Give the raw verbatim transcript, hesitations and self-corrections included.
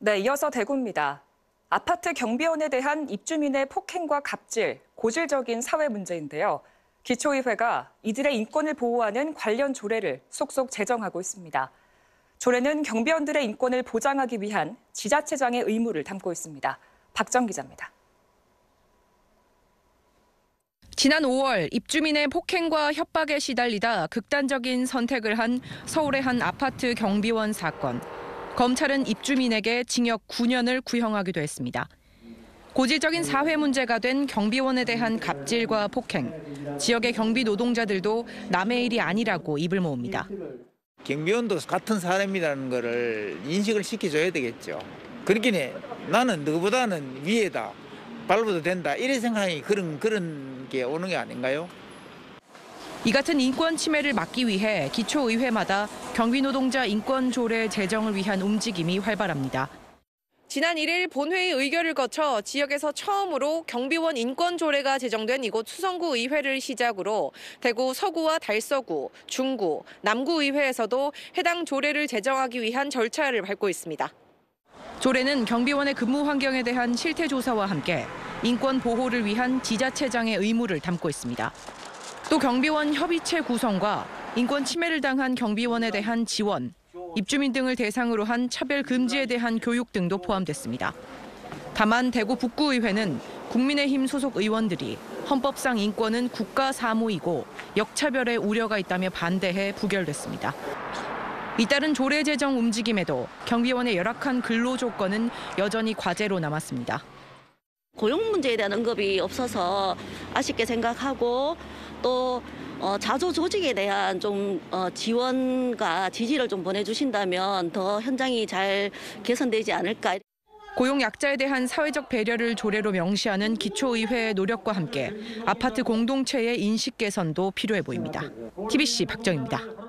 네, 이어서 대구입니다. 아파트 경비원에 대한 입주민의 폭행과 갑질, 고질적인 사회 문제인데요. 기초의회가 이들의 인권을 보호하는 관련 조례를 속속 제정하고 있습니다. 조례는 경비원들의 인권을 보장하기 위한 지자체장의 의무를 담고 있습니다. 박정 기자입니다. 지난 오월 입주민의 폭행과 협박에 시달리다 극단적인 선택을 한 서울의 한 아파트 경비원 사건. 검찰은 입주민에게 징역 구 년을 구형하기도 했습니다. 고질적인 사회 문제가 된 경비원에 대한 갑질과 폭행. 지역의 경비 노동자들도 남의 일이 아니라고 입을 모읍니다. 경비원도 같은 사람이라는 거를 인식을 시켜줘야 되겠죠. 그렇긴 나는 너보다는 위에다, 밟아도 된다. 이런 생각이 그런, 그런 게 오는 게 아닌가요? 이 같은 인권 침해를 막기 위해 기초의회마다 경비노동자 인권조례 제정을 위한 움직임이 활발합니다. 지난 일 일 본회의 의결을 거쳐 지역에서 처음으로 경비원 인권조례가 제정된 이곳 수성구 의회를 시작으로 대구 서구와 달서구, 중구, 남구 의회에서도 해당 조례를 제정하기 위한 절차를 밟고 있습니다. 조례는 경비원의 근무 환경에 대한 실태 조사와 함께 인권 보호를 위한 지자체장의 의무를 담고 있습니다. 또 경비원 협의체 구성과 인권 침해를 당한 경비원에 대한 지원, 입주민 등을 대상으로 한 차별 금지에 대한 교육 등도 포함됐습니다. 다만 대구 북구의회는 국민의힘 소속 의원들이 헌법상 인권은 국가 사무이고 역차별의 우려가 있다며 반대해 부결됐습니다. 잇따른 조례 제정 움직임에도 경비원의 열악한 근로 조건은 여전히 과제로 남았습니다. 고용 문제에 대한 언급이 없어서 아쉽게 생각하고 또 어, 자조 조직에 대한 좀 어, 지원과 지지를 좀 보내주신다면 더 현장이 잘 개선되지 않을까. 고용 약자에 대한 사회적 배려를 조례로 명시하는 기초의회의 노력과 함께 아파트 공동체의 인식 개선도 필요해 보입니다. 티비씨 박정입니다.